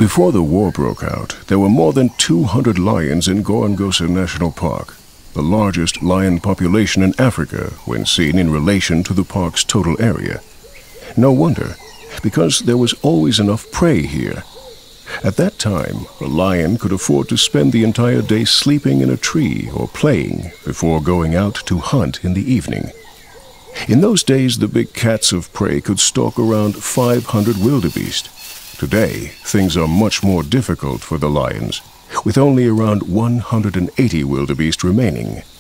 Before the war broke out, there were more than 200 lions in Gorongosa National Park, the largest lion population in Africa when seen in relation to the park's total area. No wonder, because there was always enough prey here. At that time, a lion could afford to spend the entire day sleeping in a tree or playing before going out to hunt in the evening. In those days, the big cats of prey could stalk around 500 wildebeest. Today, things are much more difficult for the lions, with only around 180 wildebeest remaining.